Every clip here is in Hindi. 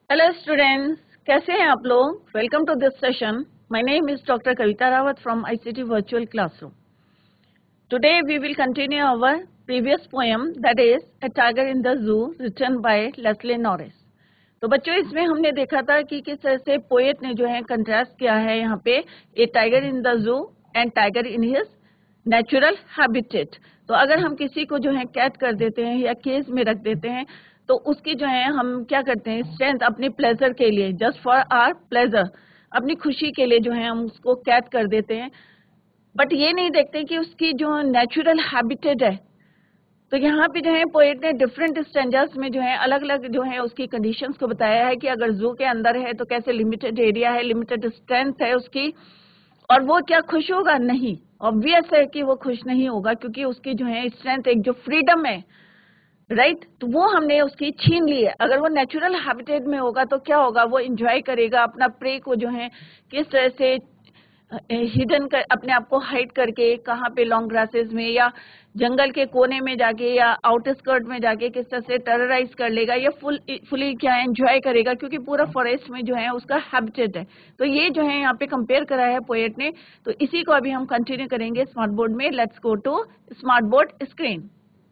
हेलो स्टूडेंट्स, कैसे हैं आप लोग। Welcome to this session. My name is doctor Kavita Rawat from ICT virtual classroom. Today we will continue our previous poem that is a tiger in the zoo written by Leslie Norris. तो बच्चों, इसमें हमने देखा था कि किस तरह से पोएट ने जो है कंट्रास्ट किया है यहाँ पे a tiger in the zoo and tiger in his natural habitat. तो अगर हम किसी को जो है कैद कर देते हैं या केज में रख देते हैं तो उसकी जो है हम क्या करते हैं, स्ट्रेंथ अपने प्लेजर के लिए, जस्ट फॉर आवर प्लेजर, अपनी खुशी के लिए जो है हम उसको कैद कर देते हैं। बट ये नहीं देखते कि उसकी जो नेचुरल हैबिटेट है। तो यहाँ पे जो है पोएट ने डिफरेंट स्टैंजर्स में जो है अलग अलग जो है उसकी कंडीशंस को बताया है कि अगर जू के अंदर है तो कैसे लिमिटेड एरिया है, लिमिटेड स्ट्रेंथ है उसकी, और वो क्या खुश होगा? नहीं, ऑब्वियस है कि वो खुश नहीं होगा, क्योंकि उसकी जो है स्ट्रेंथ, एक जो फ्रीडम है, राइट, तो वो हमने उसकी छीन ली है। अगर वो नेचुरल हैबिटेट में होगा तो क्या होगा? वो एंजॉय करेगा अपना प्रे को जो है किस तरह से हिडन कर, अपने आप को हाइड करके, कहाँ पे लॉन्ग ग्रासेस में या जंगल के कोने में जाके या आउटस्कर्ट में जाके किस तरह से टेरराइज कर लेगा या फुली क्या एंजॉय करेगा, क्योंकि पूरा फॉरेस्ट में जो है उसका हैबिटेट है। तो ये जो है यहाँ पे कंपेयर करा है पोएट ने। तो इसी को अभी हम कंटिन्यू करेंगे स्मार्ट बोर्ड में। Let's go to smart board screen.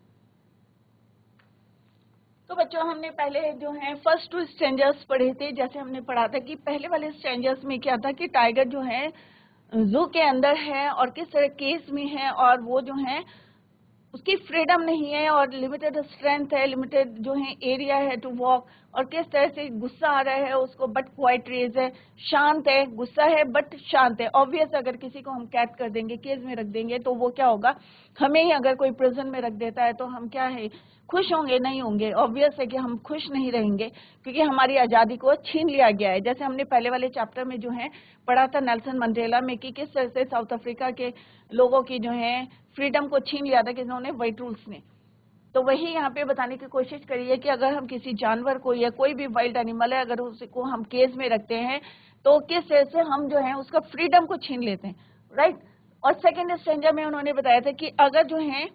तो बच्चों, हमने पहले जो है फर्स्ट टू स्ट्रेंजर्स पढ़े थे। जैसे हमने पढ़ा था कि पहले वाले स्ट्रेंजर्स में क्या था कि टाइगर जो है जू के अंदर है और किस तरह केस में है, और वो जो है उसकी फ्रीडम नहीं है और लिमिटेड स्ट्रेंथ है, लिमिटेड जो है एरिया है टू वॉक, और किस तरह से गुस्सा आ रहा है उसको बट क्वाइट रेज है, शांत है, गुस्सा है बट शांत है। ऑब्वियस, अगर किसी को हम कैद कर देंगे, केज में रख देंगे, तो वो क्या होगा? हमें ही अगर कोई प्रिजन में रख देता है तो हम क्या है, खुश होंगे? नहीं होंगे। ऑब्वियस है कि हम खुश नहीं रहेंगे, क्योंकि हमारी आजादी को छीन लिया गया है। जैसे हमने पहले वाले चैप्टर में जो है पढ़ा था नेल्सन मंडेला में कि किस तरह से साउथ अफ्रीका के लोगों की जो है फ्रीडम को छीन लिया था किन्होंने, व्हाइट रूल्स ने। तो वही यहाँ पे बताने की कोशिश करी है कि अगर हम किसी जानवर को या कोई भी वाइल्ड एनिमल है, अगर उसको हम केज में रखते हैं तो किस तरह से हम जो है उसका फ्रीडम को छीन लेते हैं, राइट। और सेकेंड स्ट्रेंजर में उन्होंने बताया था कि अगर जो है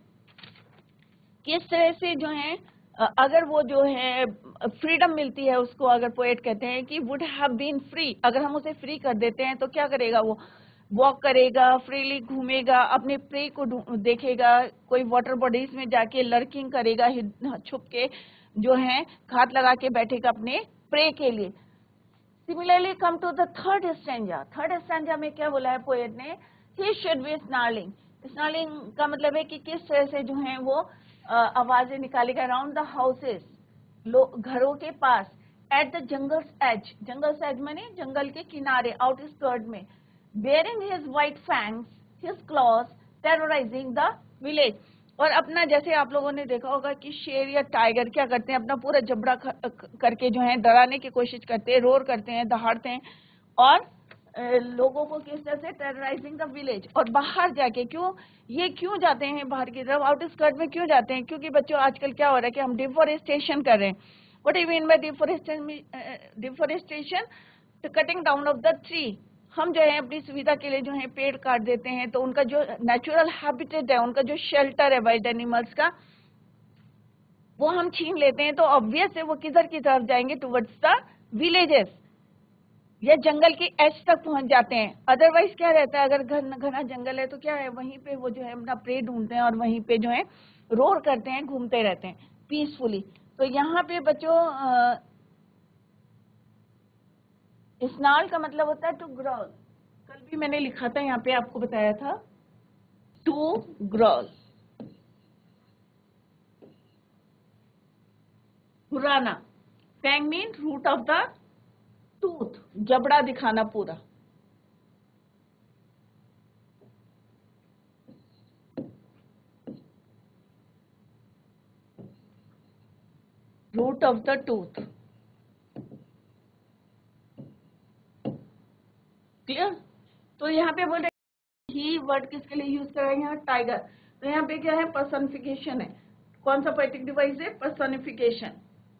किस तरह से जो है अगर वो जो है फ्रीडम मिलती है उसको, अगर पोएट कहते हैं कि वुड हैव बीन फ्री, अगर हम उसे फ्री कर देते हैं तो क्या करेगा? वो वॉक करेगा, फ्रीली घूमेगा, अपने प्रे को देखेगा, कोई वाटर बॉडीज में जाके लर्किंग करेगा, छुप के जो है घात लगा के बैठेगा अपने प्रे के लिए। Similarly come to the third stanza. Third stanza में क्या बोला है पोएट ने? He should be snarling. Snarling का मतलब है कि किस तरह से जो है वो आवाजें निकालेगा अराउंड द हाउसेस, घरों के पास, at the jungle's edge, jungle's edge माने जंगल के किनारे, आउटस्कर्ट में, bearing his white fangs, his claws, terrorizing the village. और अपना, जैसे आप लोगों ने देखा होगा कि शेर या टाइगर क्या करते हैं, अपना पूरा जबड़ा करके जो है डराने की कोशिश करते हैं, रोर करते हैं, दहाड़ते हैं, और लोगों को किस तरह से टेरराइजिंग द विलेज। और बाहर जाके क्यों जाते हैं बाहर की तरफ, आउटस्कर्ट में क्यों जाते हैं? क्योंकि बच्चों आजकल क्या हो रहा है कि हम डिफोरेस्टेशन कर रहे हैं। What do you mean by deforestation? The cutting down of the tree. हम जो है अपनी सुविधा के लिए जो है पेड़ काट देते हैं, तो उनका जो नेचुरल हैबिटेट है, उनका जो शेल्टर है वाइल्ड एनिमल्स का, वो हम छीन लेते हैं। तो ऑब्वियस है वो किधर की तरफ जाएंगे? टुवर्ड्स द विलेजेस या जंगल के एज तक पहुंच जाते हैं। अदरवाइज क्या रहता है, अगर घना जंगल है तो क्या है, वहीं पे वो जो है अपना प्रे ढूंढते हैं और वहीं पे जो है रोर करते हैं, घूमते रहते हैं पीसफुली। तो यहाँ पे बच्चों स्नाल का मतलब होता है टू ग्रॉल। कल भी मैंने लिखा था, यहाँ पे आपको बताया था, टू ग्रॉल, पुराना। Fang mean root of the tooth, जबड़ा दिखाना पूरा। Root of the tooth, clear. तो यहाँ पे बोल रहे ही वर्ड किसके लिए यूज कर रहे हैं? यहाँ टाइगर। तो यहाँ पे क्या है? पर्सनिफिकेशन है। कौन सा पोएटिक डिवाइस है? पर्सनिफिकेशन।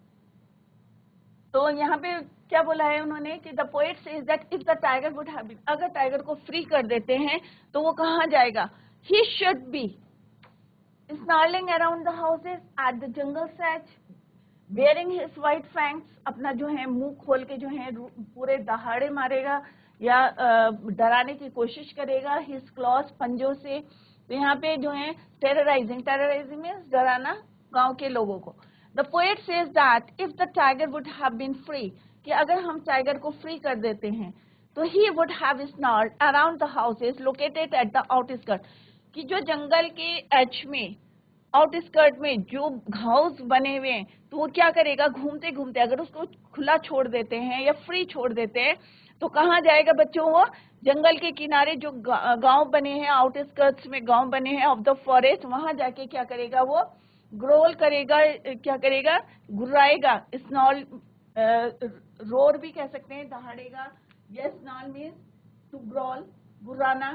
तो यहाँ पे क्या बोला है उन्होंने कि the poet says that if the tiger would have been, अगर टाइगर को फ्री कर देते हैं तो वो कहाँ जाएगा? He should be snarling around the houses at the jungle's edge, bearing his white fangs, अपना जो है मुंह खोल के जो है पूरे दहाड़े मारेगा या डराने की कोशिश करेगा, हिज क्लॉज, पंजों से। तो यहाँ पे जो है टेरराइजिंग, टेरराइजिंग मीन्स डराना गांव के लोगों को। The poet says that if the tiger would have been free, कि अगर हम टाइगर को फ्री कर देते हैं तो he would have snarled around the houses located at the outskirt, कि जो जंगल के एज में, आउटस्कर्ट में जो हाउस बने हुए हैं, तो वो क्या करेगा, घूमते घूमते अगर उसको खुला छोड़ देते हैं या फ्री छोड़ देते हैं तो कहाँ जाएगा बच्चों, वो जंगल के किनारे जो गांव बने हैं, आउटस्कर्ट्स में गांव बने हैं ऑफ द फॉरेस्ट, वहां जाके क्या करेगा, वो ग्रोल करेगा, क्या करेगा, गुर्राएगा, स्नॉल, रोर भी कह सकते हैं, दहाड़ेगा। Yes, snarl means to growl, गुर्राना।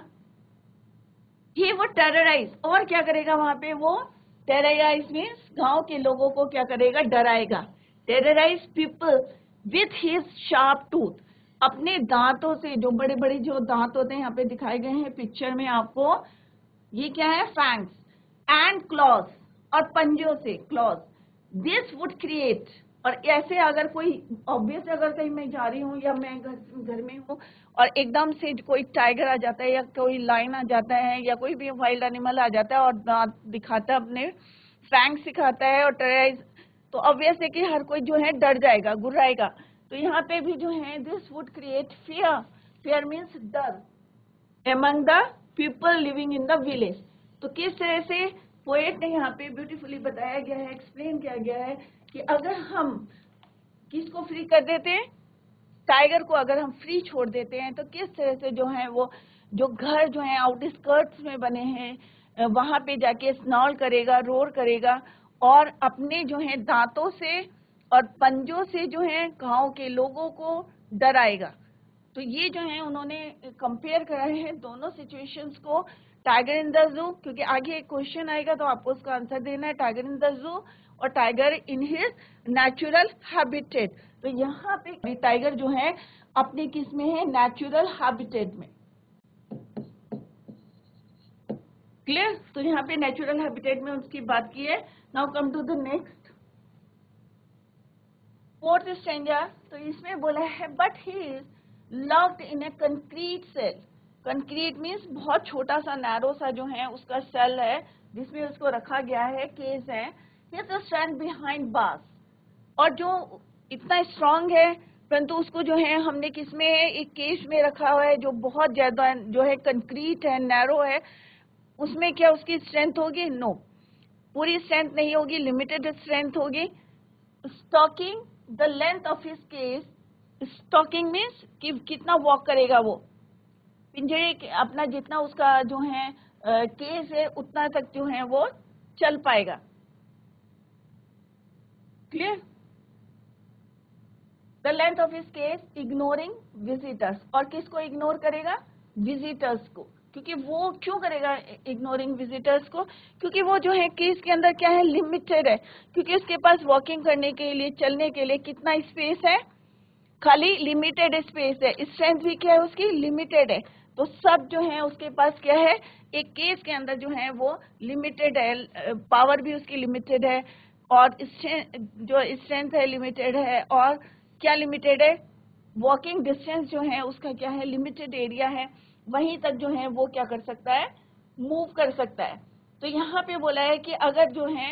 ही वो टेरराइज, और क्या करेगा वहां पे, वो टेरराइज मीन्स गांव के लोगों को क्या करेगा, डराएगा। Terrorize people with his sharp tooth, अपने दांतों से, जो बड़े बड़े जो दांत होते हैं यहाँ पे दिखाए गए हैं पिक्चर में आपको, ये क्या है, फैंग्स, एंड क्लॉज, और पंजों से, क्लॉज। दिस वुड क्रिएट, और ऐसे अगर कोई ऑब्वियस, अगर कहीं मैं जा रही हूँ या मैं घर में हूँ और एकदम से कोई टाइगर आ जाता है या कोई लायन आ जाता है या कोई भी वाइल्ड एनिमल आ जाता है और दांत दिखाता है, अपने फैंग सिखाता है और टेरराइज, तो ऑब्वियस है कि हर कोई जो है डर जाएगा, गुर्राएगा। तो यहाँ पे भी जो है this would create fear, fear means डर, among the people living in the village। तो किस तरह से पोएट ने यहाँ पे ब्यूटीफुली बताया गया है, एक्सप्लेन किया गया है कि अगर हम किसको फ्री कर देते हैं, टाइगर को अगर हम फ्री छोड़ देते हैं तो किस तरह से जो है वो जो घर जो है आउटस्कर्ट्स में बने हैं वहां पे जाके स्नॉल करेगा, रोर करेगा और अपने जो है दांतों से और पंजों से जो है गांव के लोगों को डराएगा। तो ये जो है उन्होंने कंपेयर करा है दोनों सिचुएशंस को, टाइगर इन द जू, क्योंकि आगे एक क्वेश्चन आएगा तो आपको उसका आंसर देना है, टाइगर इन द जू और tiger in his natural habitat. तो यहाँ पे टाइगर जो है अपने किस में है, नेचुरल हैबिटेट में। क्लियर? तो यहाँ पे नेचुरल हैबिटेट में उसकी बात की है। Now come to the next, fourth stanza. तो इसमें बोला है but he is locked in a concrete cell. Concrete means बहुत छोटा सा नैरो सा जो है उसका सेल है जिसमें उसको रखा गया है, केस है। He is stand behind bars, और जो इतना स्ट्रांग है परंतु उसको जो है हमने किसमें है, एक केस में रखा हुआ है जो बहुत ज्यादा जो है कंक्रीट है, नैरो है। उसमें क्या उसकी स्ट्रेंथ होगी? नो, पूरी स्ट्रेंथ नहीं होगी, लिमिटेड स्ट्रेंथ होगी। Stalking the length of his cage, stalking means कि कितना वॉक करेगा वो, पिंजरे अपना जितना उसका जो है केस है उतना तक जो है वो चल पाएगा। Clear? The length of his cage, ignoring visitors, और किसको इग्नोर करेगा? विजिटर्स को। क्योंकि वो क्यों करेगा इग्नोरिंग विजिटर्स को? क्योंकि वो जो है केस के अंदर क्या है, लिमिटेड है, क्योंकि उसके पास वॉकिंग करने के लिए, चलने के लिए कितना स्पेस है, खाली लिमिटेड स्पेस है। स्ट्रेंथ भी क्या है उसकी, लिमिटेड है। तो सब जो है उसके पास क्या है, एक केस के अंदर जो है वो लिमिटेड है, पावर भी उसकी लिमिटेड है और जो स्ट्रेंथ है लिमिटेड है, और क्या लिमिटेड है, वॉकिंग डिस्टेंस जो है उसका क्या है, लिमिटेड एरिया है, वहीं तक जो है वो क्या कर सकता है, मूव कर सकता है। तो यहाँ पे बोला है कि अगर जो है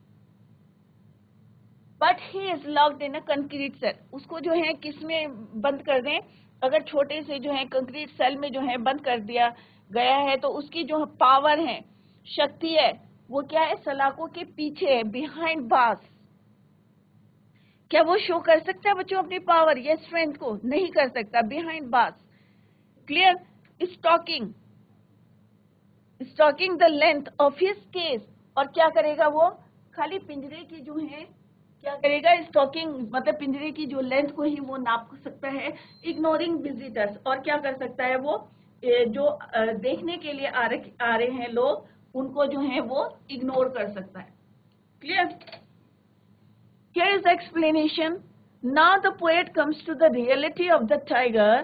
but he is locked in a concrete cell, उसको जो है किसमें बंद कर दें, अगर छोटे से जो है कंक्रीट सेल में जो है बंद कर दिया गया है तो उसकी जो पावर है, शक्ति है, वो क्या है, सलाखों के पीछे है, बिहाइंड बार्स। क्या वो शो कर सकता है बच्चों अपनी पावर या स्ट्रेंथ को? नहीं कर सकता, behind bars. Clear? Stalking, stalking the length of his cage, और क्या करेगा वो, खाली पिंजरे की जो है क्या करेगा, स्टॉकिंग मतलब पिंजरे की जो लेंथ को ही वो नाप सकता है। इग्नोरिंग विजिटर्स, और क्या कर सकता है वो, जो देखने के लिए आ रहे हैं लोग, उनको जो है वो इग्नोर कर सकता है। Clear? Here is the explanation. Now the poet comes to the reality of the tiger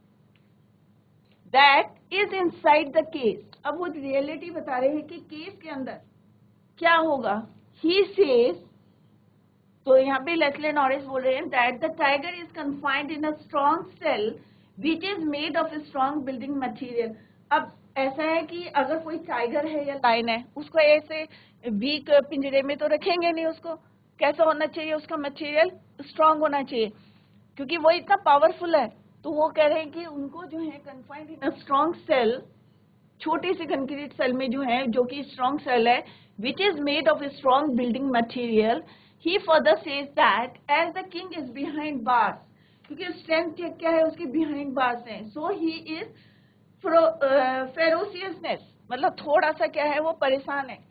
that is inside the case. अब वो रियलिटी बता रहे हैं कि केस के अंदर क्या होगा। He says तो यहाँ पे लेस्ले नॉरिस बोल रहे हैं that the tiger is confined in a strong cell which is made of strong building material. अब ऐसा है कि अगर कोई टाइगर है या लायन है, उसको ऐसे वीक पिंजरे में तो रखेंगे नहीं। उसको कैसा होना चाहिए, उसका मटेरियल स्ट्रांग होना चाहिए, क्योंकि वो इतना पावरफुल है। तो वो कह रहे हैं कि उनको जो है confined in a strong cell, छोटे से कंक्रीट सेल में जो है, जो कि स्ट्रॉन्ग सेल है, which is made of strong building material. He further says that as the king is behind bars, क्योंकि स्ट्रेंथ क्या है उसके बिहाइंड बार्स है, सो ही इज फेरोसियसनेस, मतलब थोड़ा सा क्या है वो परेशान है,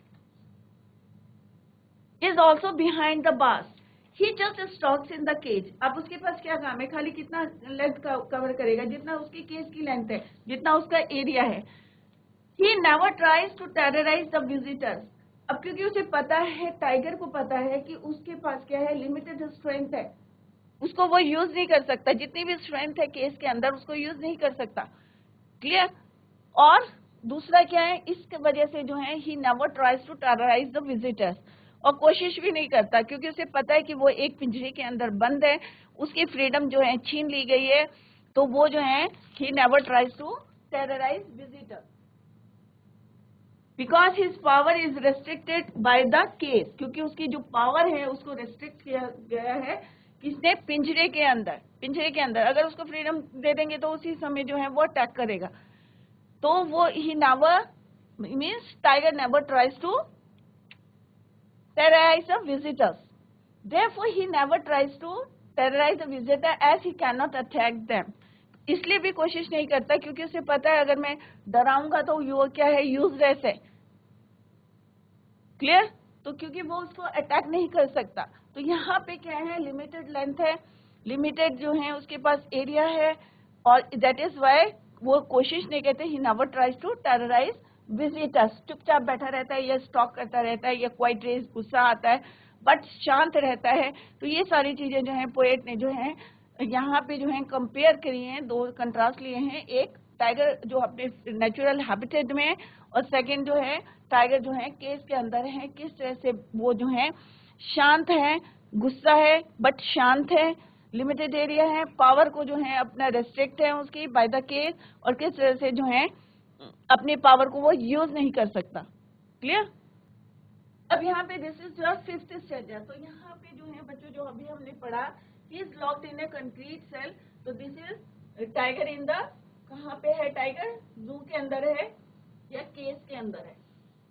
is also behind the bars. He just stalks in the cage. अब उसके पास क्या काम है, खाली कितना लेंथ कवर करेगा, जितना उसकी केज की लेंथ है, जितना उसका एरिया है। He never tries to terrorize the visitors. अब क्योंकि उसे पता है, टाइगर को पता है कि उसके पास क्या है, लिमिटेड स्ट्रेंथ है, उसको वो यूज नहीं कर सकता, जितनी भी स्ट्रेंथ है केस के अंदर उसको यूज नहीं कर सकता। क्लियर। और दूसरा क्या है, इसके वजह से जो है he never tries to terrorize the visitors, और कोशिश भी नहीं करता, क्योंकि उसे पता है कि वो एक पिंजरे के अंदर बंद है, उसकी फ्रीडम जो है छीन ली गई है। तो वो जो है he never tries to terrorize visitors because his power is restricted by the cage, क्योंकि उसकी जो पावर है उसको रेस्ट्रिक्ट किया गया है किसने, पिंजरे के अंदर। पिंजरे के अंदर अगर उसको फ्रीडम दे देंगे तो उसी समय जो है वो अटैक करेगा। तो वो he never means tiger never tries to terrorize the visitors. Therefore, he never tries to terrorize the visitor as he cannot attack them. इसलिए भी कोशिश नहीं करता क्योंकि उसे पता है अगर मैं डराऊंगा तो वो क्या है, यूजलेस है। क्लियर। तो क्योंकि वो उसको अटैक नहीं कर सकता, तो यहाँ पे क्या है, लिमिटेड लेंथ है, लिमिटेड जो है उसके पास एरिया है, और दैट इज वाई वो कोशिश नहीं करते। He never tries to terrorize visitors. चुपचाप बैठा रहता है या स्टॉक करता रहता है या क्वाइट रेज, गुस्सा आता है बट शांत रहता है। तो ये सारी चीजें जो है पोएट ने जो है यहाँ पे जो है कंपेयर करी हैं, दो कंट्रास्ट लिए हैं, एक टाइगर जो अपने नेचुरल हैबिटेट में है, और सेकंड जो है टाइगर जो है केज के अंदर है, किस तरह से वो जो है शांत है, गुस्सा है बट शांत है, लिमिटेड एरिया है, पावर को जो है अपना रेस्ट्रिक्ट है उसकी बाय द केज, और किस तरह से जो है अपने पावर को वो यूज नहीं कर सकता। क्लियर। अब यहाँ पे this is your fifth stage है। तो यहाँ पे जो है बच्चों जो अभी हमने पढ़ा, he is locked in a concrete cell. तो this is tiger in the, कहाँ पे है टाइगर, जू के अंदर है या केज के अंदर है।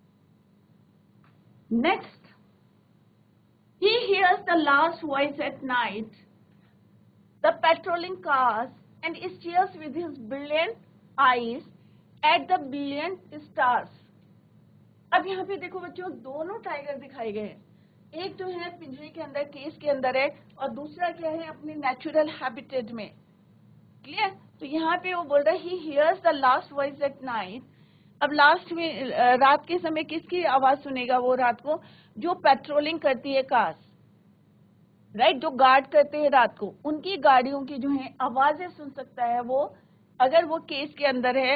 Next, he hears the last voice at night, the patrolling cars, and stares with his brilliant eyes at the brilliant stars. अब यहाँ पे देखो बच्चों, दोनों टाइगर दिखाए गए हैं, एक जो है पिंजरे के अंदर केज के अंदर है, और दूसरा क्या है अपने नेचुरल हैबिटेट में। क्लियर। तो यहाँ पे वो बोल रहा है he hears the last voice at night. अब लास्ट में रात के समय किसकी आवाज सुनेगा वो रात को, जो पेट्रोलिंग करती है कार्स, राइट, जो गार्ड करते हैं रात को, उनकी गाड़ियों की जो है आवाजें सुन सकता है वो, अगर वो केस के अंदर है।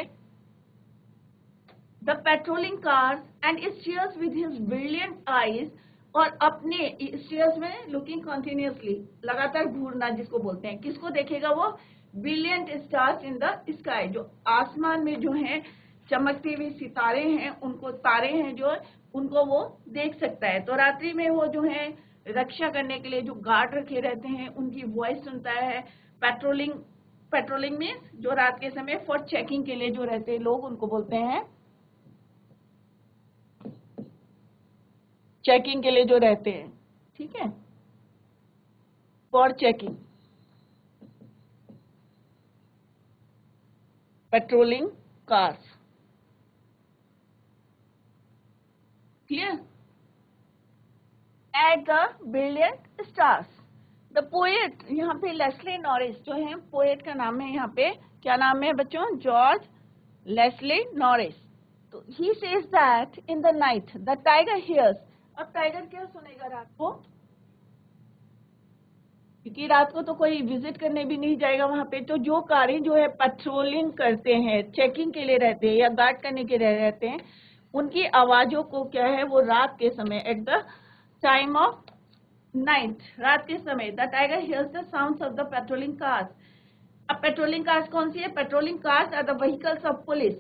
The patrolling cars and stares with his brilliant eyes, और अपने स्टीयर्स में लुकिंग कंटिन्यूअसली, लगातार घूरना जिसको बोलते हैं, किसको देखेगा वो, brilliant stars in the sky, जो आसमान में जो है चमकते हुए सितारे हैं, उनको तारे हैं जो, उनको वो देख सकता है। तो रात्रि में वो जो है रक्षा करने के लिए जो गार्ड रखे रहते हैं उनकी वॉइस सुनता है। पेट्रोलिंग मीन्स जो रात के समय फॉर चेकिंग के लिए जो रहते हैं लोग, उनको बोलते हैं चेकिंग के लिए जो रहते हैं, ठीक है, for checking, patrolling cars. Clear. At the brilliant stars, the poet, यहाँ पे लेस्ले नॉरिस जो है, पोएट का नाम है, यहाँ पे क्या नाम है बच्चों, जॉर्ज लेस्ले नॉरिस। तो he says that in the night the tiger hears. अब टाइगर क्या सुनेगा रात को, क्योंकि रात को तो कोई विजिट करने भी नहीं जाएगा वहां पे। तो जो कारें जो है पेट्रोलिंग करते हैं, चेकिंग के लिए रहते हैं या गार्ड करने के लिए रहते हैं, उनकी आवाजों को क्या है वो रात के समय at the time of night, रात के समय, the tiger hears the sounds of the patrolling cars. अब पेट्रोलिंग कार्स कौन सी है? Patrolling cars are the vehicles of police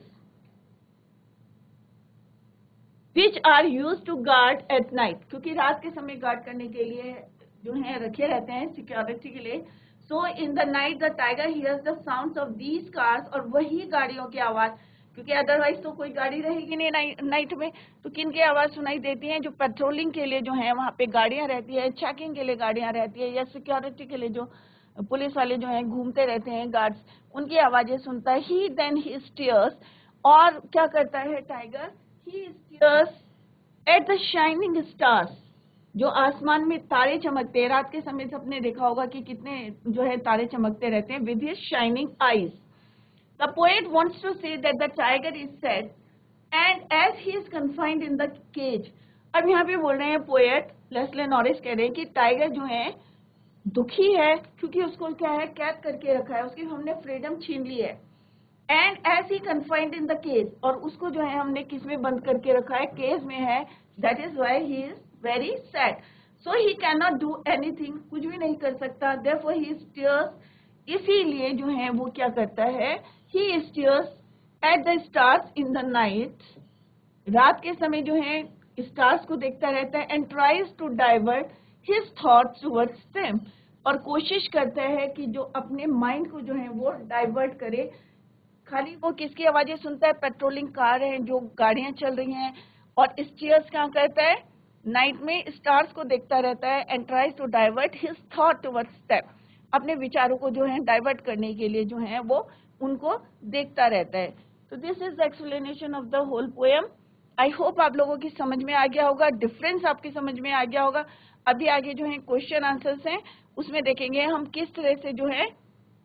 which are use to guard at night, क्योंकि रात के समय गार्ड करने के लिए जो है रखे रहते हैं सिक्योरिटी के लिए। So in the night the tiger hears the sounds of these cars, और वही गाड़ियों की आवाज, क्योंकि अदरवाइज तो कोई गाड़ी रहेगी नहीं नाइट में, तो किन की आवाज सुनाई देती है? जो पेट्रोलिंग के लिए जो है वहां पे गाड़ियां रहती है, चेकिंग के लिए गाड़ियां रहती है, या सिक्योरिटी के लिए जो पुलिस वाले जो है घूमते रहते हैं गार्ड्स, उनकी आवाजें सुनता है। ही देन ही स्टीयर्स, और क्या करता है tiger? He stares at the shining stars, जो आसमान में तारे चमकते हैं। रात के समय से आपने देखा होगा कि कितने जो है तारे चमकते रहते हैं। With his shining eyes, the poet wants to say that the tiger is sad, and as he is confined in the cage। अब यहाँ पे बोल रहे हैं पोएट लेस्ले नॉरिस कह रहे हैं कि टाइगर जो है दुखी है, क्योंकि उसको क्या है, कैद करके रखा है, उसकी हमने फ्रीडम छीन ली है। And as he confined in the cage, और उसको जो है हमने किस में बंद करके रखा है? केज में है। That is why he is very sad, so he can not do anything, कुछ भी नहीं कर सकता। देयरफॉर ही स्टीयर्स, इसीलिए जो है वो क्या करता है? He stares at the stars in the night, रात के समय जो है स्टार्स को देखता रहता है। And tries to divert his thoughts towards them, और कोशिश करता है कि जो अपने माइंड को जो है वो डाइवर्ट करे। खाली वो किसकी आवाजें सुनता है? पेट्रोलिंग कार है, जो गाड़ियां चल रही हैं। और स्टीयर्स क्या करता है? नाइट में स्टार्स को देखता रहता है। And tries to divert his thought towards them, अपने विचारों को जो है डाइवर्ट करने के लिए जो है वो उनको देखता रहता है। तो this is the explanation of the whole poem. I hope आप लोगों की समझ में आ गया होगा, डिफरेंस आपकी समझ में आ गया होगा। अभी आगे जो है क्वेश्चन आंसर्स हैं, उसमें देखेंगे हम किस तरह से जो है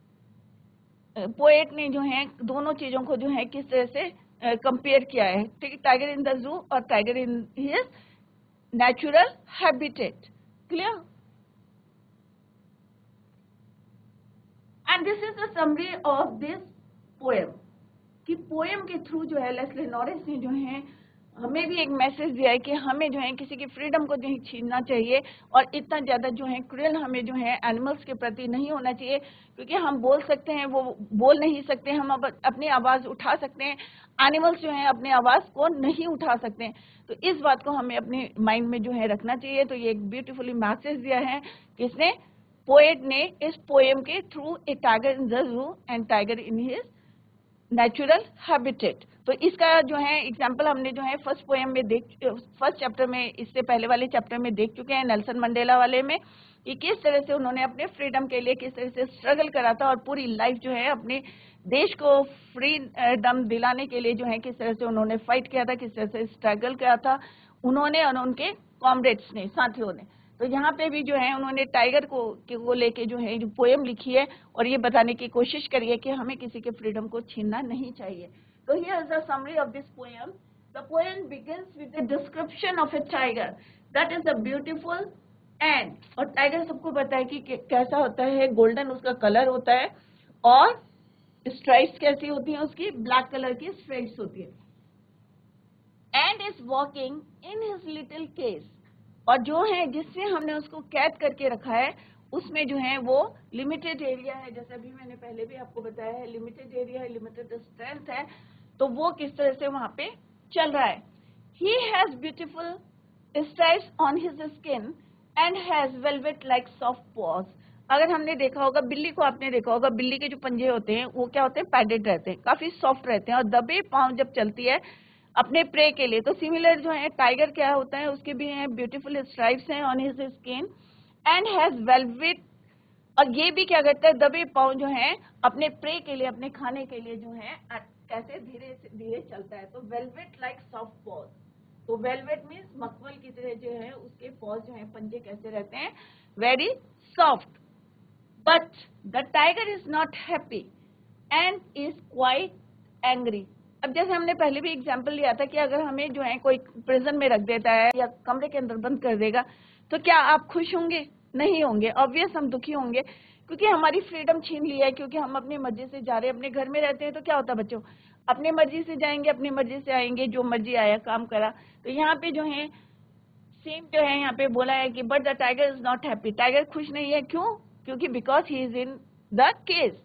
पोएट ने जो है दोनों चीजों को जो है किस तरह से कंपेयर किया है। ठीक है, टाइगर इन द जू और tiger in his natural habitat. Clear? And this is the summary of this poem, कि पोएम के थ्रू जो है लेस्ले नॉरिस ने जो है हमें भी एक मैसेज दिया है कि हमें जो है किसी की फ्रीडम को नहीं छीनना चाहिए, और इतना ज्यादा जो है क्रूएल हमें जो है एनिमल्स के प्रति नहीं होना चाहिए। क्योंकि हम बोल सकते हैं, वो बोल नहीं सकते, हम अब अपनी आवाज उठा सकते हैं, एनिमल्स जो है अपनी आवाज को नहीं उठा सकते हैं। तो इस बात को हमें अपने माइंड में जो है रखना चाहिए। तो ये एक ब्यूटीफुली मैसेज दिया है किसने? पोएट ने, इस पोएम के through, a tiger in the zoo and tiger in his natural habitat. तो इसका जो है एग्जाम्पल हमने जो है फर्स्ट चैप्टर में, इससे पहले वाले चैप्टर में देख चुके हैं, नेल्सन मंडेला वाले में, कि किस तरह से उन्होंने अपने फ्रीडम के लिए किस तरह से स्ट्रगल करा था, और पूरी लाइफ जो है अपने देश को फ्रीडम दिलाने के लिए जो है किस तरह से उन्होंने फाइट किया था, किस तरह से स्ट्रगल किया था उन्होंने और उनके कॉमरेड्स ने, साथियों ने। तो यहाँ पे भी जो है उन्होंने टाइगर को लेके जो है जो पोएम लिखी है, और ये बताने की कोशिश करी है कि हमें किसी के फ्रीडम को छीनना नहीं चाहिए। So here is the summary of this poem. The poem begins with a description of a tiger. That is a beautiful and, और टाइगर सबको पता है कि कैसा होता है, गोल्डन उसका कलर होता है, और स्ट्राइप्स कैसी होती हैं उसकी? ब्लैक कलर की स्ट्राइप्स होती है। And is walking in his little cage, और जो है जिससे हमने उसको कैद करके रखा है उसमें जो है वो लिमिटेड एरिया है, जैसे अभी मैंने पहले भी आपको बताया है, लिमिटेड एरिया है, लिमिटेड स्ट्रेंथ है। तो वो किस तरह से वहां पे चल रहा है? He has beautiful stripes on his skin and has velvet like soft paws। अगर हमने देखा होगा, बिल्ली को आपने देखा होगा, बिल्ली के जो पंजे होते हैं वो क्या होते हैं? पैडेड रहते हैं, काफी सॉफ्ट रहते हैं, और दबे पांव जब चलती है अपने प्रे के लिए। तो सिमिलर जो है टाइगर क्या होता है, उसके भी हैं ब्यूटीफुल स्ट्राइप्स हैं on his skin and has velvet, और ये भी क्या करता है? दबे पांव जो है अपने प्रे के लिए, अपने खाने के लिए जो है कैसे धीरे धीरे चलता है। तो वेलवेट लाइक सॉफ्ट पॉज, तो वेलवेट मीन्स मखमल की तरह जो है उसके पॉज जो है, पंजे कैसे रहते हैं? Very soft. But the tiger is not happy and is quite angry. अब जैसे हमने पहले भी एग्जाम्पल लिया था कि अगर हमें जो है कोई प्रिजन में रख देता है या कमरे के अंदर बंद कर देगा, तो क्या आप खुश होंगे? नहीं होंगे, ऑब्वियस हम दुखी होंगे, क्योंकि हमारी फ्रीडम छीन ली है, क्योंकि हम अपनी मर्जी से जा रहे हैं। अपने घर में रहते हैं तो क्या होता है बच्चों? अपनी मर्जी से जाएंगे, अपनी मर्जी से आएंगे, जो मर्जी आया काम करा। तो यहाँ पे जो है सेम जो है यहाँ पे बोला है कि but the tiger is not happy, tiger खुश नहीं है, क्यों? क्योंकि because he is in the cage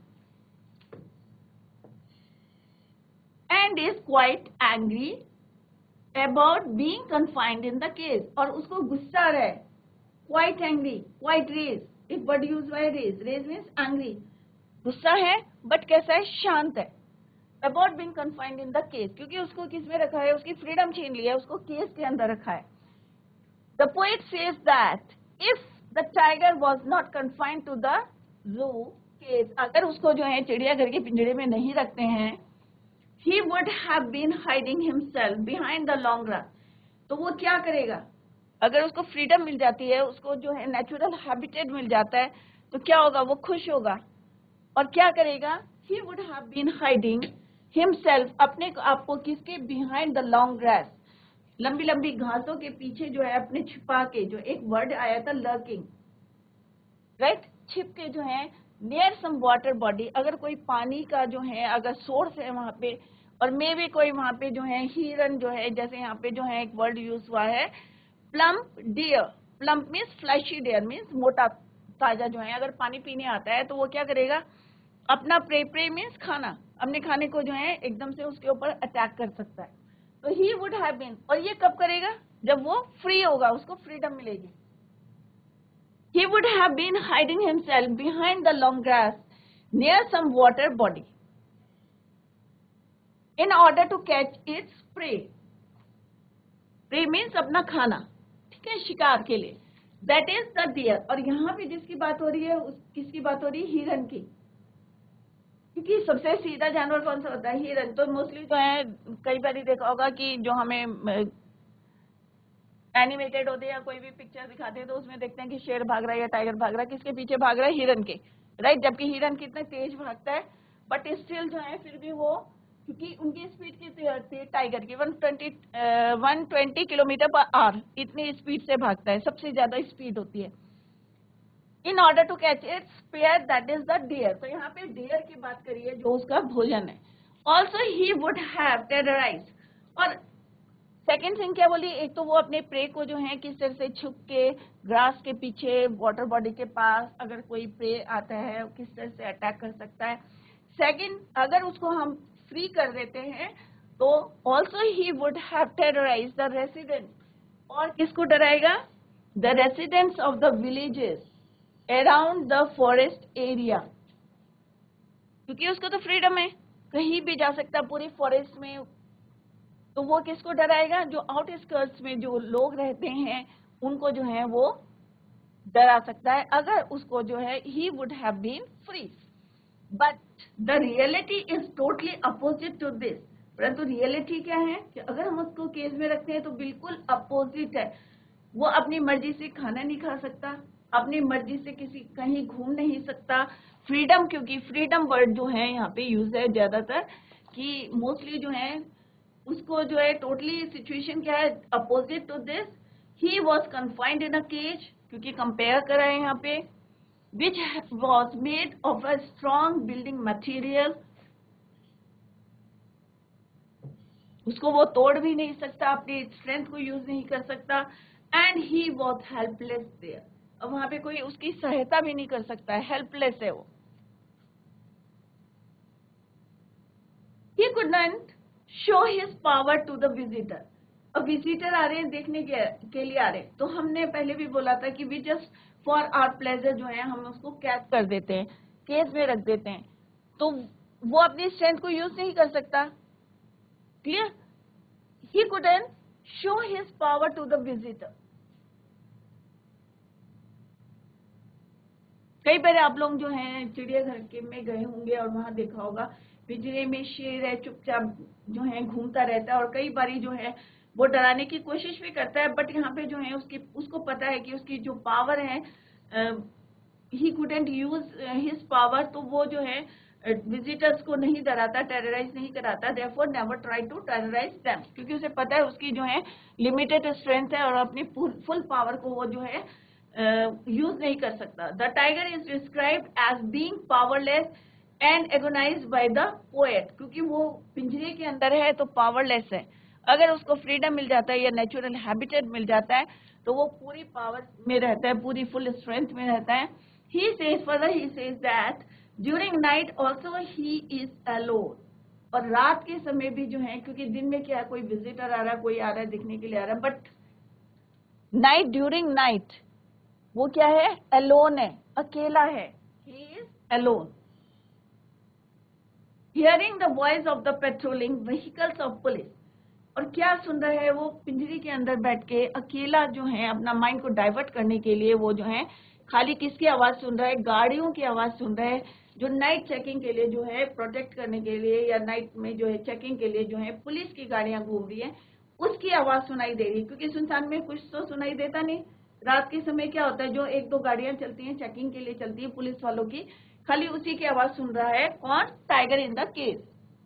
and is quite angry about being confined in the cage, और उसको गुस्सा आ रहा है, क्वाइट एंग्री, क्वाइट रेज, एक वर्ड यूज हुआ है रेज, रेज मीन्स एंग्री, गुस्सा है बट कैसा है, शांत है, about being confined in the cage, क्योंकि उसको किस में रखा है, उसकी फ्रीडम छीन ली है, उसको केज के अंदर रखा है। The poet says that if the tiger was not confined to the zoo cage, अगर उसको जो है चिड़ियाघर के पिंजरे में नहीं रखते हैं, he would have been hiding himself behind the long grass, तो वो क्या करेगा, अगर उसको फ्रीडम मिल जाती है, उसको जो है नेचुरल हैबिटेट मिल जाता है, तो क्या होगा, वो खुश होगा और क्या करेगा, he would have been hiding himself, अपने आप को किसके, behind the long grass, लंबी लंबी घासों के पीछे जो है अपने छिपा के, जो एक वर्ड आया था लर्किंग, राइट, छिप के जो है नियर सम वाटर बॉडी, अगर कोई पानी का जो है अगर सोर्स है वहां पे, और मे भी कोई वहां पे जो है हिरन जो है, जैसे यहाँ पे जो है एक वर्ड यूज हुआ है plump deer, plump means fleshy deer means मोटा ताजा जो है, अगर पानी पीने आता है तो वो क्या करेगा, अपना प्रे, प्रे मीन्स खाना, अपने खाने को जो है एकदम से उसके ऊपर अटैक कर सकता है, तो ही वुड हैव बीन, और ये कब करेगा, जब वो फ्री होगा, उसको फ्रीडम मिलेगी। He would have been hiding himself behind the long grass near some water body in order to catch its prey. Prey means अपना खाना, ठीक है, शिकार के लिए। That is the deer, और यहाँ पे जिसकी बात हो रही है, किसकी बात हो रही है, हिरन की, क्योंकि सबसे सीधा जानवर कौन सा होता है, हिरन। तो मोस्टली जो है कई बार देखा होगा कि जो हमें एनिमेटेड होते हैं या कोई भी पिक्चर दिखाते हैं तो उसमें देखते हैं कि शेर भाग रहा है या टाइगर भाग रहा है, किसके पीछे भाग रहा है, हिरन के, राइट, जबकि हिरन कितना तेज भागता है, बट स्टिल जो है फिर भी वो, क्योंकि उनकी स्पीड कितनी होती है, टाइगर की 120 किलोमीटर पर आवर, इतनी स्पीड से भागता है, सबसे ज्यादा स्पीड होती है। In order to catch its prayer, that is the deer, तो यहाँ पे डियर की बात करिए जो उसका भोजन है। Also he would have terrorise, और सेकेंड थिंग क्या बोली, एक तो वो अपने प्रे को जो है किस तरह से छुप के ग्रास के पीछे वाटर बॉडी के पास अगर कोई प्रे आता है किस तरह से अटैक कर सकता है। सेकेंड, अगर उसको हम फ्री कर देते हैं तो also he would have terrorise the resident, और किसको डराएगा, the residents of the villages around the forest area, क्योंकि उसको तो फ्रीडम है, कहीं भी जा सकता है पूरी फॉरेस्ट में, तो वो किसको डराएगा, जो आउटस्कर्ट्स में जो लोग रहते हैं उनको जो है वो डरा सकता है, अगर उसको जो है he would have been free. But the reality is totally opposite to this, परंतु रियलिटी क्या है कि अगर हम उसको केज में रखते हैं तो बिल्कुल अपोजिट है, वो अपनी मर्जी से खाना नहीं खा सकता, अपनी मर्जी से किसी कहीं घूम नहीं सकता, फ्रीडम, क्योंकि फ्रीडम वर्ड जो है यहाँ पे यूज है ज्यादातर, कि मोस्टली जो है उसको जो है टोटली सिचुएशन क्या है, opposite to this, he was confined in a cage, क्योंकि कंपेयर करा है यहाँ पे, which was made of a strong building material, उसको वो तोड़ भी नहीं सकता, अपनी स्ट्रेंथ को यूज नहीं कर सकता, and he was helpless there, अब वहां पे कोई उसकी सहायता भी नहीं कर सकता है, हेल्पलेस है वो। He could not show his power to the visitor, अब विजिटर आ रहे हैं देखने के लिए आ रहे हैं, तो हमने पहले भी बोला था कि we just for our pleasure जो है हम उसको कैच कर देते हैं, केज में रख देते हैं, तो वो अपनी स्ट्रेंथ को यूज नहीं कर सकता, clear, he couldn't show his power to the visitor। कई बार आप लोग जो हैं चिड़ियाघर के में गए होंगे और वहां देखा होगा पिंजरे में शेर है, चुपचाप जो है घूमता रहता है, और कई बारी जो है वो डराने की कोशिश भी करता है, बट यहाँ पे जो है उसको पता है कि उसकी जो पावर है, he couldn't use his power, तो वो जो है विजिटर्स को नहीं डराता, टेरराइज नहीं कराता, therefore never try to terrorise them, क्योंकि उसे पता है उसकी जो है लिमिटेड स्ट्रेंथ है और अपनी फुल पावर को वो जो है यूज नहीं कर सकता। The tiger is described as being powerless and agonised by the poet, क्योंकि वो पिंजरे के अंदर है तो पावरलेस है, अगर उसको फ्रीडम मिल जाता है या नेचुरल हैबिटेट मिल जाता है तो वो पूरी पावर में रहता है, पूरी फुल स्ट्रेंथ में रहता है। He says further, he says that during night also he is alone, और रात के समय भी जो है, क्योंकि दिन में क्या है, कोई विजिटर आ रहा है, कोई आ रहा है, दिखने के लिए आ रहा है, बट नाइट, ड्यूरिंग नाइट वो क्या है, अलोन है, अकेला है, he is alone. Hearing the voice of the patrolling vehicles of police, और क्या सुन रहा है वो, पिंजरे के अंदर बैठ के अकेला जो है अपना माइंड को डाइवर्ट करने के लिए वो जो है खाली किसकी आवाज सुन रहा है, गाड़ियों की आवाज सुन रहा है, जो नाइट चेकिंग के लिए जो है, प्रोटेक्ट करने के लिए, या नाइट में जो है चेकिंग के लिए जो है पुलिस की गाड़ियां घूम रही है, उसकी आवाज सुनाई दे रही है। क्योंकि सुनसान में कुछ तो सुनाई देता नहीं, रात के समय क्या होता है, जो एक दो गाड़ियां चलती हैं चेकिंग के लिए चलती है पुलिस वालों की, खाली उसी की आवाज सुन रहा है कौन, tiger in the case.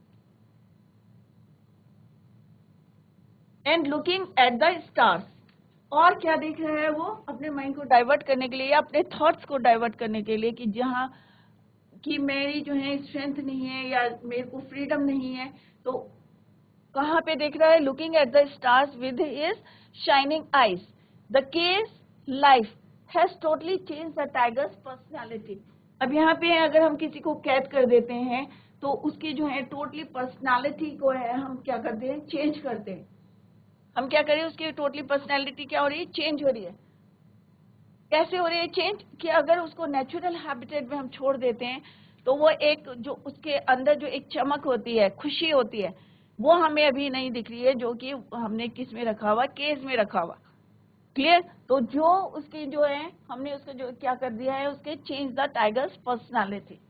And looking at the stars, और क्या देख रहा है वो, अपने माइंड को डाइवर्ट करने के लिए, या अपने थॉट्स को डाइवर्ट करने के लिए, कि जहां कि मेरी जो है स्ट्रेंथ नहीं है या मेरे को फ्रीडम नहीं है, तो कहाँ पे देख रहा है, looking at the stars with his shining eyes. The case life has totally change the tiger's personality. अब यहाँ पे अगर हम किसी को कैद कर देते हैं तो उसकी जो है टोटली पर्सनालिटी को है हम क्या करते हैं, चेंज करते हैं। हम क्या करें, उसकी टोटली पर्सनालिटी क्या हो रही है, चेंज हो रही है। कैसे हो रही है चेंज, कि अगर उसको नेचुरल हैबिटेट में हम छोड़ देते हैं तो वो एक जो उसके अंदर जो एक चमक होती है, खुशी होती है, वो हमें अभी नहीं दिख रही है, जो कि हमने किस में रखा हुआ, केज में रखा हुआ। क्लियर। तो जो उसकी जो है हमने उसको जो क्या कर दिया है, उसके चेंज द टाइगर्स पर्सनालिटी।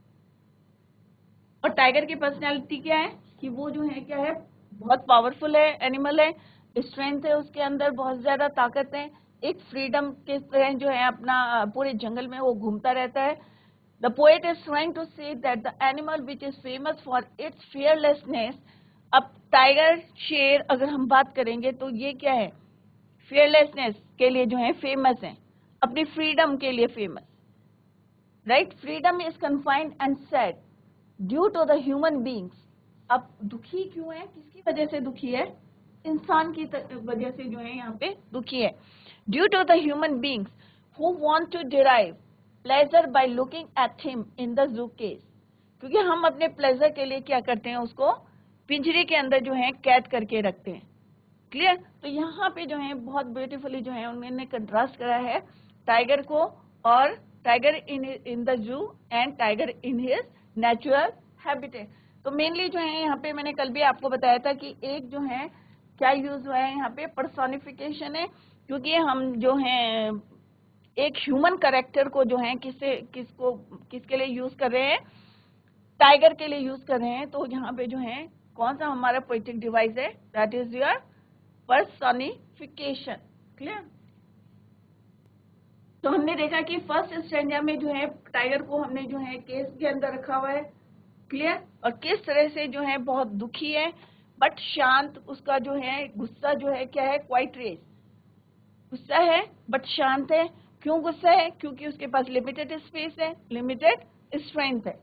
और टाइगर की पर्सनालिटी क्या है, कि वो जो है क्या है, बहुत पावरफुल है, एनिमल है, स्ट्रेंथ है उसके अंदर, बहुत ज्यादा ताकत है, एक फ्रीडम के तरह जो है अपना पूरे जंगल में वो घूमता रहता है। The poet is trying to say that the animal which is famous for its fearlessness. अब टाइगर, शेर अगर हम बात करेंगे तो ये क्या है, फियरलेसनेस के लिए जो है फेमस है, अपनी फ्रीडम के लिए famous, right. Freedom is confined and sad due to the human beings. अब दुखी क्यों है, किसकी वजह से दुखी है, इंसान की वजह से जो है यहाँ पे दुखी है। Due to the human beings who want to derive pleasure by looking at him in the zoo cage. क्योंकि हम अपने प्लेजर के लिए क्या करते हैं, उसको पिंजरे के अंदर जो है कैद करके रखते हैं। क्लियर। तो यहाँ पे जो है बहुत ब्यूटीफुली जो है उन्होंने कंट्रास्ट करा है टाइगर को, और tiger in the zoo and tiger in his natural habitat. तो मेनली जो है यहाँ पे मैंने कल भी आपको बताया था कि एक जो है क्या यूज हुआ है यहाँ पे, पर्सोनिफिकेशन है। क्योंकि हम जो है एक ह्यूमन कैरेक्टर को जो है किसके लिए यूज कर रहे हैं, टाइगर के लिए यूज कर रहे हैं। तो यहाँ पे जो है कौन सा हमारा पोएटिक डिवाइस है, that is your personification. Clear. तो हमने देखा कि फर्स्ट स्टैंजा में जो है टाइगर को हमने जो है केस के अंदर रखा हुआ है। क्लियर। और किस तरह से जो है बहुत दुखी है, बट शांत, उसका जो है गुस्सा जो है क्या है, क्वाइट रेस, गुस्सा है बट शांत है। क्यों गुस्सा है, क्योंकि उसके पास लिमिटेड स्पेस है, लिमिटेड स्ट्रेंथ है।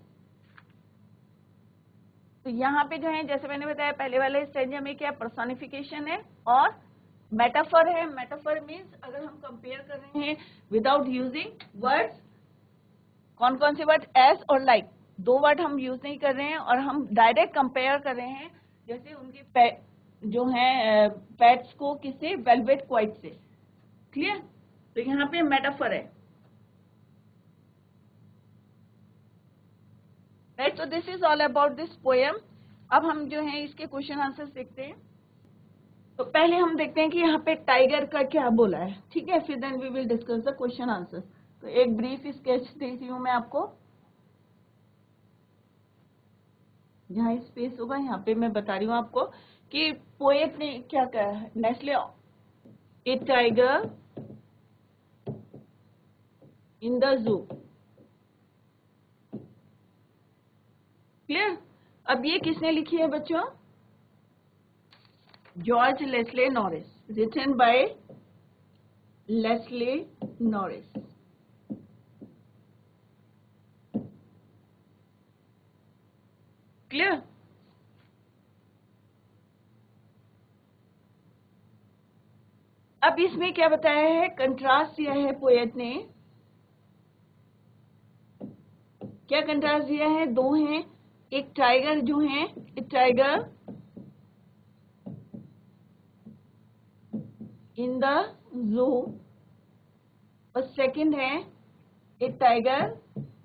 तो यहाँ पे जो है जैसे मैंने बताया पहले वाले स्टेंजा में क्या पर्सोनिफिकेशन है और मेटाफर है। मेटाफर मीन्स अगर हम कंपेयर कर रहे हैं विदाउट यूजिंग वर्ड्स, कौन कौन से वर्ड, एज और लाइक, दो वर्ड हम यूज नहीं कर रहे हैं, और हम डायरेक्ट कंपेयर कर रहे हैं, जैसे उनके जो है पेट्स को किससे, वेलवेट क्वाइट से। क्लियर। तो यहाँ पे मेटाफर है, right. So this is all about this poem. अब हम जो है इसके क्वेश्चन आंसर देखते हैं। तो पहले हम देखते हैं कि यहाँ पे टाइगर का क्या बोला है, ठीक है, फिर then we will discuss the question answer. तो एक ब्रीफ स्केच देती हूँ मैं आपको, जहाँ स्पेस होगा यहाँ पे मैं बता रही हूँ आपको कि पोएट ने क्या कहा है। Nestle a tiger in the zoo. Clear. अब ये किसने लिखी है बच्चों, George Leslie Norris, written by Leslie Norris. Clear. अब इसमें क्या बताया है, कंट्रास्ट दिया है पोएट ने, क्या कंट्रास्ट दिया है, दो हैं, एक टाइगर जो है, एक टाइगर इन द जू, और सेकंड है a tiger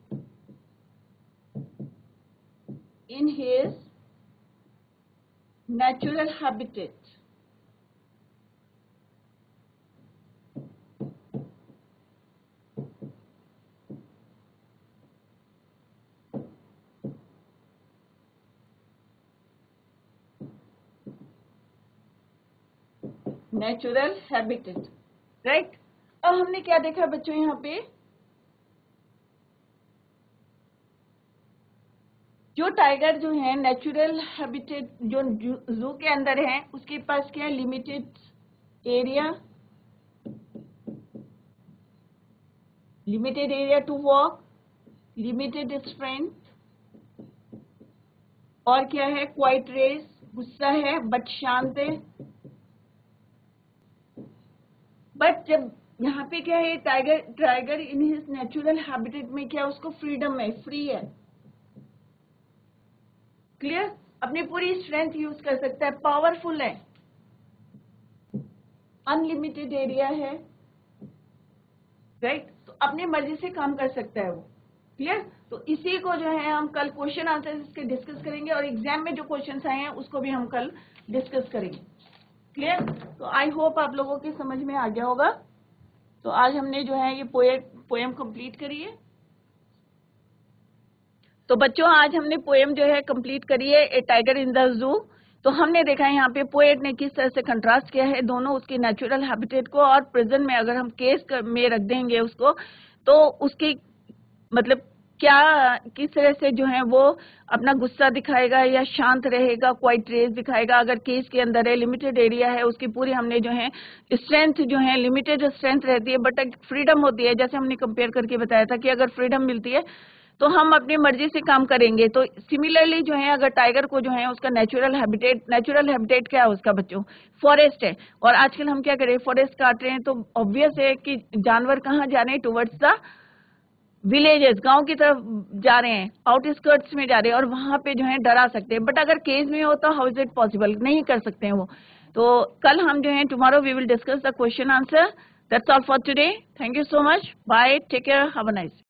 in his natural habitat. Natural habitat, right. अब हमने क्या देखा बच्चों, यहाँ पे जो टाइगर जो है नेचुरल हैबिटेट जो जू के अंदर है, उसके पास क्या है, limited area, limited area to walk, limited strength, और क्या है, क्वाइट रेस, गुस्सा है बट शांत है। बट जब यहाँ पे क्या है, tiger in his natural habitat में क्या, उसको फ्रीडम है, फ्री है, क्लियर, अपनी पूरी स्ट्रेंथ यूज कर सकता है, पावरफुल है, अनलिमिटेड एरिया है, राइट। तो अपनी मर्जी से काम कर सकता है वो, क्लियर। तो इसी को जो है हम कल क्वेश्चन आंसर इसके डिस्कस करेंगे, और एग्जाम में जो क्वेश्चंस आए हैं उसको भी हम कल डिस्कस करेंगे, क्लियर। तो आई होप आप लोगों के समझ में आ गया होगा। तो आज हमने जो है ये पोएम कंप्लीट करी है। तो बच्चों आज हमने पोएम जो है कंप्लीट करी है, ए टाइगर इन द जू। तो हमने देखा है यहाँ पे पोएट ने किस तरह से कंट्रास्ट किया है दोनों, उसकी नेचुरल हैबिटेट को, और प्रेजेंट में अगर हम केस में रख देंगे उसको, तो उसकी मतलब क्या, किस तरह से जो है वो अपना गुस्सा दिखाएगा या शांत रहेगा, क्वाइट रेस दिखाएगा। अगर केस के अंदर है, लिमिटेड एरिया है, उसकी पूरी हमने जो है स्ट्रेंथ जो है, लिमिटेड स्ट्रेंथ रहती है, बट फ्रीडम होती है। जैसे हमने कंपेयर करके बताया था कि अगर फ्रीडम मिलती है तो हम अपनी मर्जी से काम करेंगे। तो सिमिलरली जो है, अगर टाइगर को जो है उसका नेचुरल हैबिटेट क्या है उसका बच्चों, फॉरेस्ट है। और आजकल हम क्या करें, फॉरेस्ट काट रहे हैं, तो ऑब्वियस है कि जानवर कहाँ जा रहे हैं, टुवर्ड्स द विलेजेस, गांव की तरफ जा रहे हैं, आउटस्कर्ट्स में जा रहे हैं, और वहां पे जो है डरा सकते हैं। बट अगर केज में हो तो हाउ इज इट पॉसिबल, नहीं कर सकते हैं वो। तो कल हम जो है, tomorrow we will discuss the question answer. That's all for today, thank you so much, bye, take care, have a nice.